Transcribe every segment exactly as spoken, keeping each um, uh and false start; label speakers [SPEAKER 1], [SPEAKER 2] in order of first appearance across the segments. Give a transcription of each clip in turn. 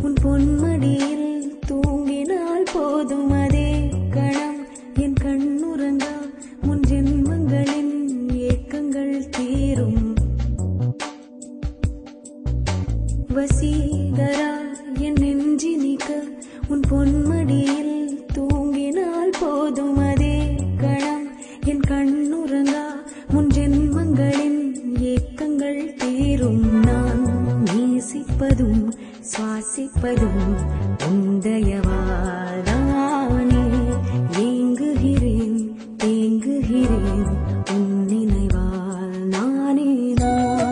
[SPEAKER 1] உன் பொன்மடியில் தூங்கினால் போதும் அதே கணம் என் கண்ணுறங்கா முன் ஜென்மங்களின் ஏக்கங்கள் தீரும். வசீகரா என் நெஞ்சினிக்க உன் பொன்மடியில் தூங்கினால் போதும் அதே கணம் என் கண்ணுறங்கா முன் ஜென்மங்களின் ஏக்கங்கள் தீரும். நான் நேசிப்பதும் சுவாசிப்பதும் உந்தயவாதானே. ஏங்குகிறேன் தேங்குகிறேன் உன் நினைவால் நானே நான்.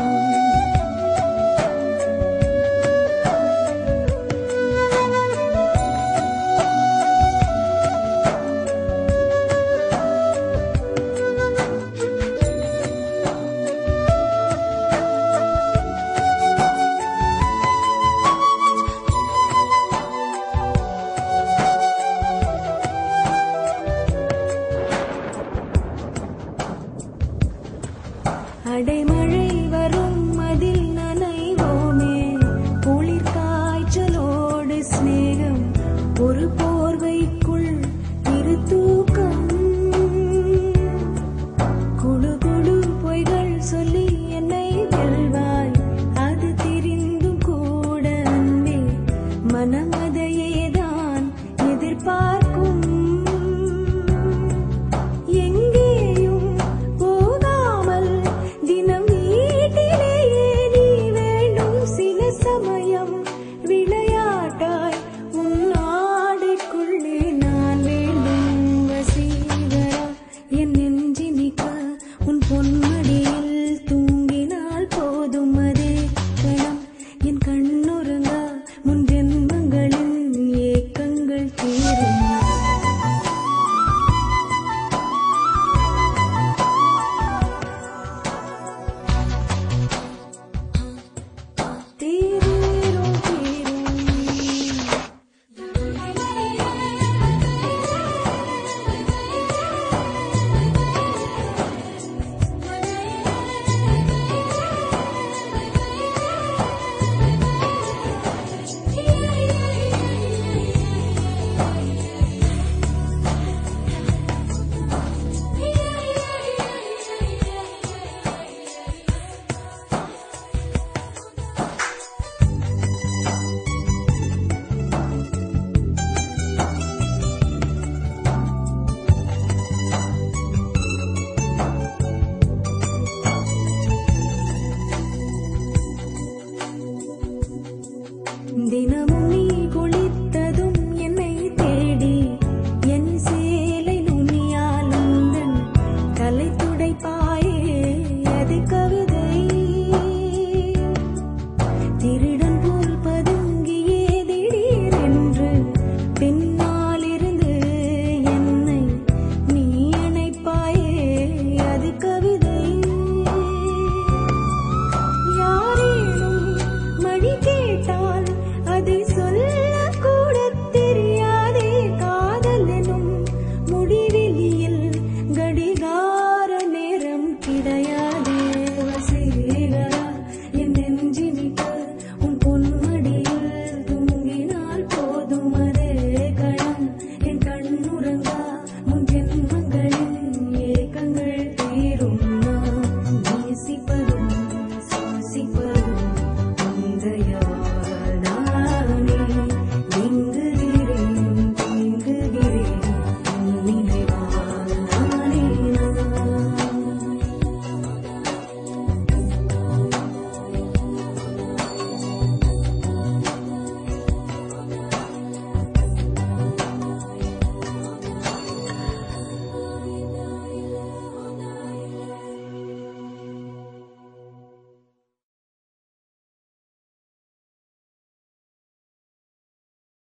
[SPEAKER 1] அடைமழை வரும் அதில் நனைவோமே. குளிர் காய்ச்சலோடு சிநேகம் ஒரு போர்வைக்குள் இரு தூக்கம். குடு குடு பொய்கள் சொல்லி என்னை வெல்வாய். அது தெரிந்தும் கூட அன்பே மனம் அதையேதான் எதிர்பார்க்கும். தினம்